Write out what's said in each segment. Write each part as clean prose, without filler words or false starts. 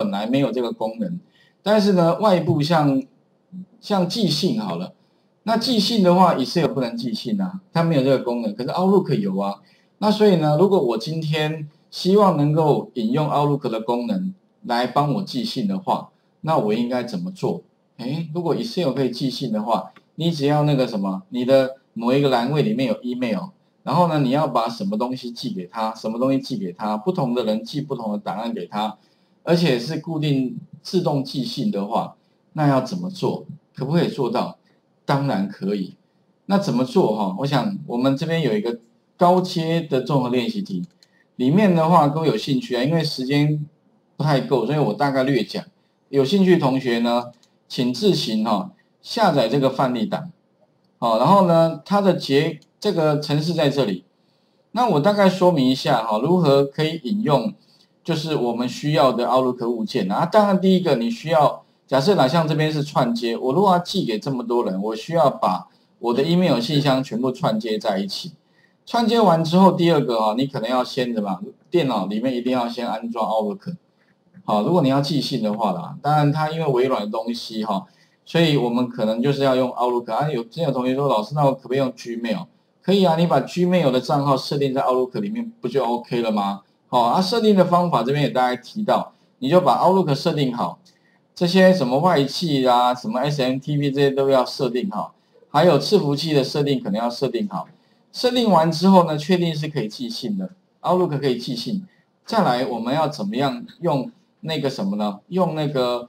本来没有这个功能，但是呢，外部像寄信好了，那寄信的话 ，Excel 不能寄信啊，它没有这个功能，可是 Outlook 有啊。那所以呢，如果我今天希望能够引用 Outlook 的功能来帮我寄信的话，那我应该怎么做？如果 Excel 可以寄信的话，你只要那个什么，你的某一个栏位里面有 email， 然后呢，你要把什么东西寄给他，什么东西寄给他，不同的人寄不同的档案给他，而且是固定自动寄信的话，那要怎么做？可不可以做到？当然可以。那怎么做哈？我想我们这边有一个高阶的综合练习题，里面的话各位有兴趣啊，因为时间不太够，所以我大概略讲。有兴趣的同学呢，请自行下载这个范例档，然后呢，它的这个程式在这里。那我大概说明一下如何可以引用，就是我们需要的 Outlook 物件啊。当然第一个你需要，假设像这边是串接，我如果要寄给这么多人，我需要把我的 email 信箱全部串接在一起。串接完之后，第二个你可能要先什么？电脑里面一定要先安装 Outlook。如果你要寄信的话啦，当然它因为微软的东西所以我们可能就是要用 Outlook 啊。之前有同学说，老师，那我可不可以用 Gmail？ 可以啊，你把 Gmail 的账号设定在 Outlook 里面，不就 OK 了吗？设定的方法这边也大概提到，你就把 Outlook 设定好，这些什么外企啊、什么 SMTP 这些都要设定好，还有伺服器的设定可能要设定好。设定完之后呢，确定是可以寄信的 ，Outlook 可以寄信。再来，我们要怎么样用那个什么呢？用那个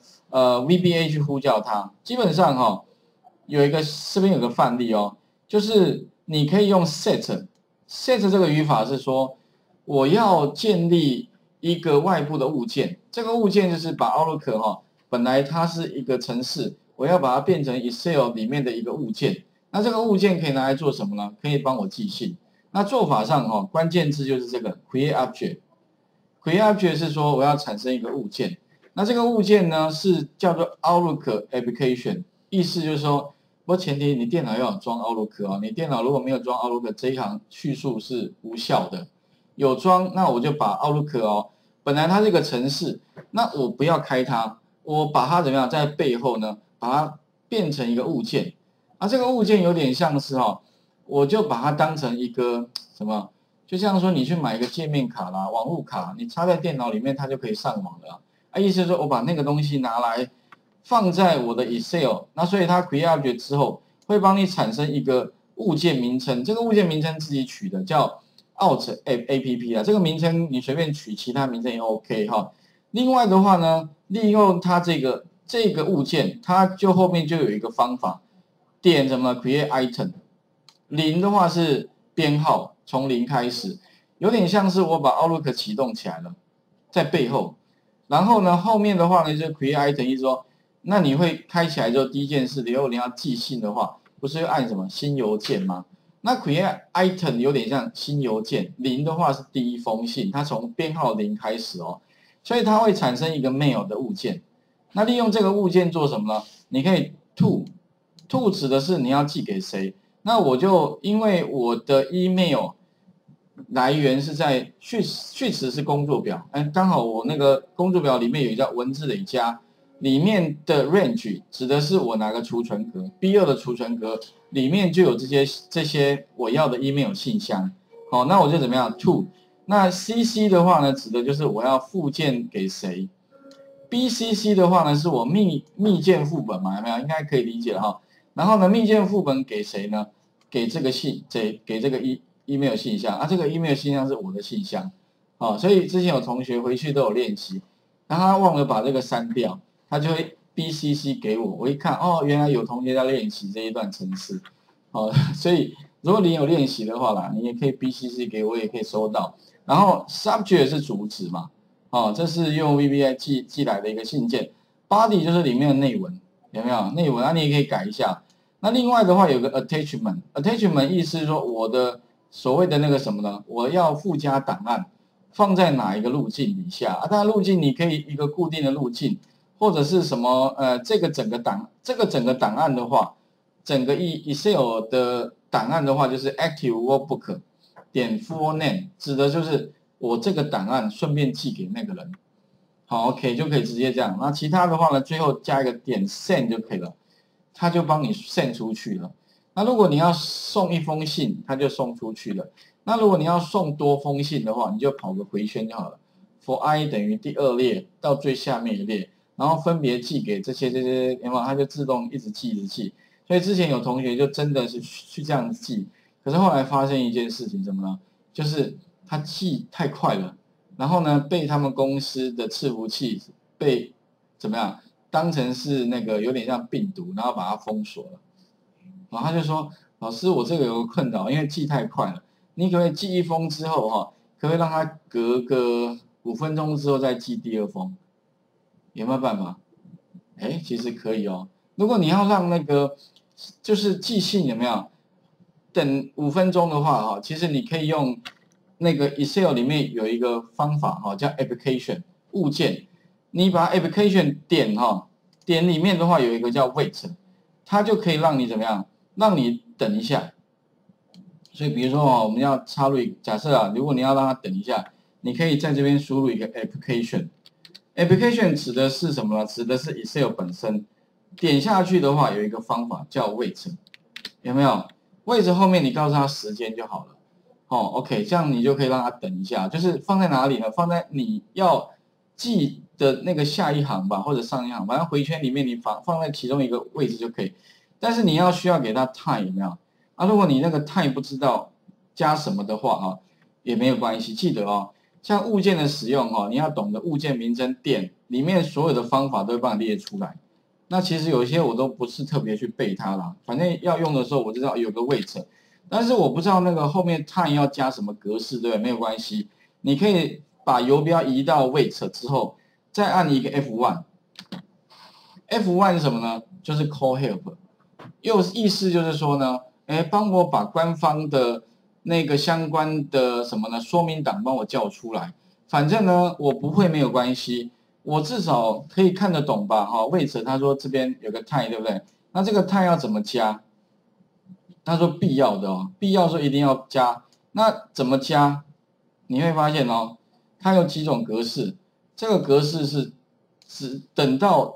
VBA 去呼叫它。基本上有一个这边有个范例就是你可以用 set 这个语法是说，我要建立一个外部的物件，这个物件就是把 Outlook 本来它是一个程式，我要把它变成 Excel 里面的一个物件。那这个物件可以拿来做什么呢？可以帮我寄信。那做法上关键字就是这个 create object。create object 是说我要产生一个物件。那这个物件呢是叫做 Outlook application， 意思就是说，不过前提你电脑要有装 Outlook 你电脑如果没有装 Outlook， 这一行叙述是无效的。有装，那我就把 Outlook 本来它是一个程式，那我不要开它，我把它怎么样在背后呢，把它变成一个物件。这个物件有点像是我就把它当成一个什么，就像说你去买一个界面卡啦、网路卡，你插在电脑里面，它就可以上网了。意思是说我把那个东西拿来放在我的 Excel， 那所以它 create object 之后会帮你产生一个物件名称，这个物件名称自己取的叫 Out App 啊，这个名称你随便取，其他名称也 OK 另外的话呢，利用它这个物件，它就后面就有一个方法，点什么 create item， 0的话是编号，从0开始，有点像是我把 Outlook 启动起来了，在背后。然后呢，后面的话呢，就 create item， 意思说，那你会开起来之后，第一件事，如果你要寄信的话，不是要按什么新邮件吗？那 create item 有点像新邮件，0的话是第一封信，它从编号0开始所以它会产生一个 mail 的物件。那利用这个物件做什么呢？你可以 to 指的是你要寄给谁？那我就因为我的 email 来源是在序词是工作表，刚好我那个工作表里面有一个叫文字累加，里面的 range 指的是我哪个储存格 ，B2 的储存格里面就有这些我要的 email 信箱。那我就怎么样 to？ 那 CC 的话呢，指的就是我要附件给谁。BCC 的话呢，是我密件副本嘛，有没有？应该可以理解了然后呢，密件副本给谁呢？给这个给这个email 信箱这个 email 信箱是我的信箱，所以之前有同学回去都有练习，然后他忘了把这个删掉，他就会 BCC 给我，我一看原来有同学在练习这一段程式，所以如果你有练习的话啦，你也可以 BCC 给我，也可以收到。然后 subject 是主旨嘛，这是用 VBA 寄来的一个信件 ，body 就是里面的内文，有没有内文？你也可以改一下。那另外的话有个 attachment 意思是说我的所谓的那个什么呢？我要附加档案放在哪一个路径底下当然路径你可以一个固定的路径，或者是什么这个整个档案的话，整个 Excel 的档案的话就是 active workbook 点 full name， 指的就是我这个档案顺便寄给那个人。 好 ，OK 就可以直接这样。那其他的话呢，最后加一个点 send 就可以了，它就帮你 send 出去了。那如果你要送一封信，它就送出去了。那如果你要送多封信的话，你就跑个回圈就好了。for i 等于第2列到最下面一列，然后分别寄给这些，有没有？它就自动一直寄。所以之前有同学就真的是去这样寄，可是后来发现一件事情，怎么呢？就是他寄太快了。然后呢，被他们公司的伺服器被怎么样当成是那个有点像病毒，然后把它封锁了。然后他就说：“老师，我这个有个困扰，因为寄太快了，你可不可以寄一封之后可不可以让它隔个5分钟之后再寄第2封？有没有办法？哎，其实可以哦。如果你要让那个就是寄信有没有等5分钟的话其实你可以用。”那个 Excel 里面有一个方法叫 Application 物件，你把 Application 点里面的话有一个叫 Wait， 它就可以让你怎么样？让你等一下。所以比如说我们要插入假设如果你要让它等一下，你可以在这边输入一个 Application。Application 指的是什么呢？指的是 Excel 本身。点下去的话有一个方法叫 Wait， 有没有 ？Wait 后面你告诉他时间就好了。OK， 这样你就可以让它等一下，就是放在哪里呢？放在你要记的那个下一行吧，或者上一行，反正回圈里面你放在其中一个位置就可以。但是你需要给它 time 有没有？如果你那个 time 不知道加什么的话也没有关系，记得像物件的使用你要懂得物件名称点里面所有的方法都会帮你列出来。那其实有一些我都不是特别去背它啦，反正要用的时候我知道有个位置。但是我不知道那个后面 time 要加什么格式，对不对？没有关系，你可以把游标移到 wait 之后，再按一个 F1。F1 是什么呢？就是 call help， 意思就是说呢，帮我把官方的那个相关的什么呢说明档帮我叫出来。反正呢我不会没有关系，我至少可以看得懂吧？wait 他说这边有个 time 对不对？那这个 time 要怎么加？他说必要的必要说一定要加，那怎么加？你会发现它有几种格式，这个格式是只等到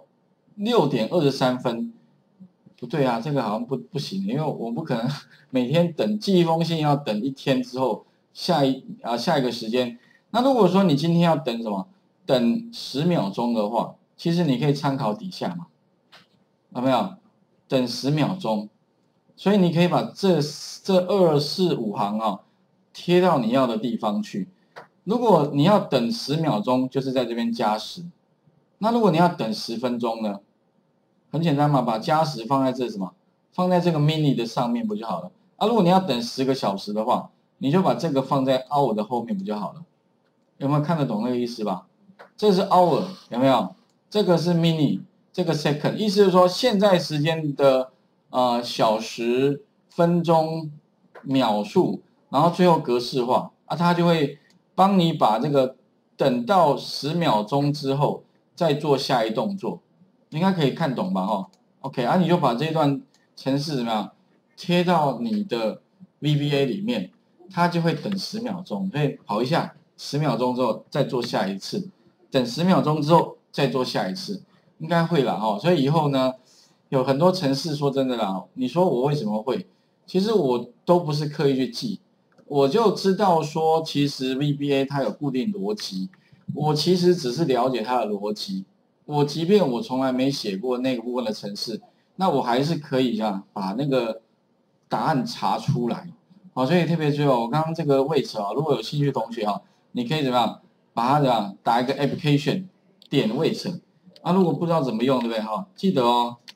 6:23，不对啊，这个好像不行，因为我不可能每天寄一封信要等1天之后下一个时间。那如果说你今天要等什么？等10秒钟的话，其实你可以参考底下嘛，有没有？等10秒钟。所以你可以把这2、4、5行贴到你要的地方去。如果你要等10秒钟，就是在这边加10。那如果你要等10分钟呢？很简单嘛，把加10放在这什么？放在这个 mini 的上面不就好了？如果你要等10个小时的话，你就把这个放在 hour 的后面不就好了？有没有看得懂那个意思吧？这是 hour 有没有？这个是 mini， 这个 second， 意思是说现在时间的小时、分钟、秒数，然后最后格式化它就会帮你把这个等到10秒钟之后再做下一动作，应该可以看懂吧？OK 你就把这段程式怎么样贴到你的 VBA 里面，它就会等10秒钟，所以跑一下10秒钟之后再做下一次，等10秒钟之后再做下一次，应该会啦所以以后呢。有很多程式，说真的啦，你说我为什么会？其实我都不是刻意去记，我就知道说，其实 VBA 它有固定逻辑，我其实只是了解它的逻辑。我即便我从来没写过那个部分的程式，那我还是可以把那个答案查出来。所以特别注意我刚刚这个位置如果有兴趣的同学你可以怎么样把它打一个 application 点位置如果不知道怎么用，对不对记得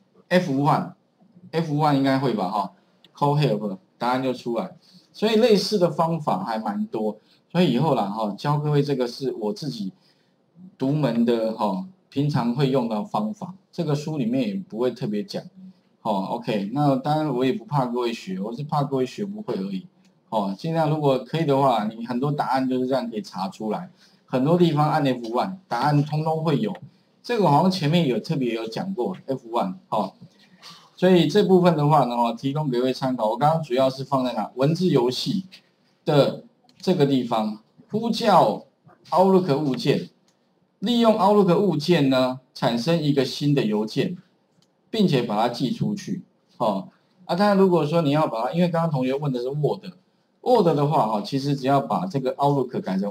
F1 应该会吧call help 答案就出来，所以类似的方法还蛮多，所以以后啦教各位这个是我自己独门的平常会用到方法，这个书里面也不会特别讲OK， 那当然我也不怕各位学，我是怕各位学不会而已尽量如果可以的话，你很多答案就是这样可以查出来，很多地方按 F1 答案通通会有。这个好像前面特别有讲过 F1 所以这部分的话呢提供给各位参考。我刚刚主要是放在哪？文字游戏的这个地方，呼叫 Outlook 物件， 利用 Outlook 物件呢，产生一个新的邮件，并且把它寄出去。当然如果说你要把它，因为刚刚同学问的是 Word 的话，其实只要把这个 Outlook 改成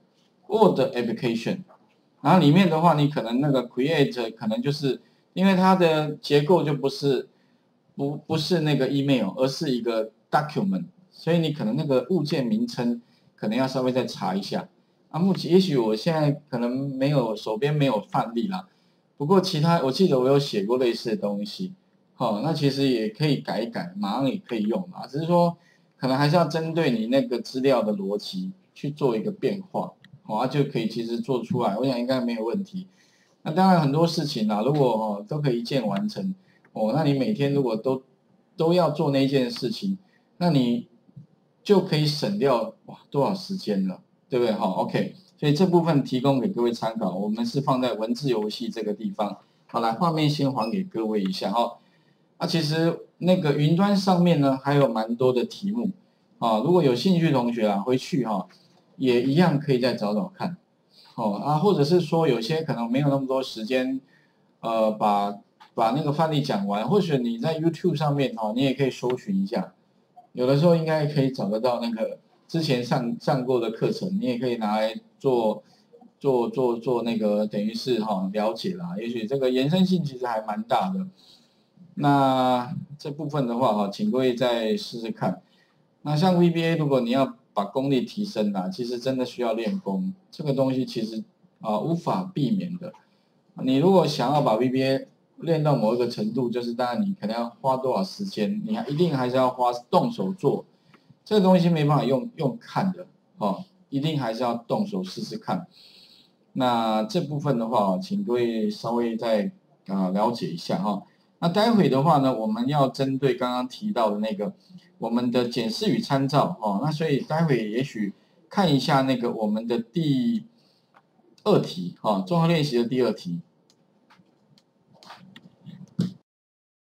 Word Application， 然后里面的话，你可能那个 Create 可能就是因为它的结构就不是那个 Email， 而是一个 Document， 所以你可能那个物件名称可能要稍微再查一下。目前也许我现在可能手边没有范例啦，不过其他我记得我有写过类似的东西，那其实也可以改一改，马上也可以用嘛，只是说可能还是要针对你那个资料的逻辑去做一个变化，就可以其实做出来，我想应该没有问题。那当然很多事情啦，如果都可以一键完成，那你每天如果都要做那件事情，那你就可以省掉多少时间了。对不对？OK， 所以这部分提供给各位参考，我们是放在文字游戏这个地方。好，来画面先还给各位一下其实那个云端上面呢还有蛮多的题目如果有兴趣的同学回去也一样可以再找找看或者是说有些可能没有那么多时间把那个范例讲完，或许你在 YouTube 上面你也可以搜寻一下，有的时候应该可以找得到那个。之前上过的课程，你也可以拿来做那个等于是了解啦。也许这个延伸性其实还蛮大的。那这部分的话请各位再试试看。那像 VBA， 如果你要把功力提升其实真的需要练功。这个东西其实无法避免的。你如果想要把 VBA 练到某一个程度，就是当然你可能要花多少时间，你一定还是要动手做。这个东西没办法用看的一定还是要动手试试看。那这部分的话，请各位稍微再了解一下那待会的话呢，我们要针对刚刚提到的那个我们的检视与参照那所以待会也许看一下那个我们的第2题综合练习的第2题。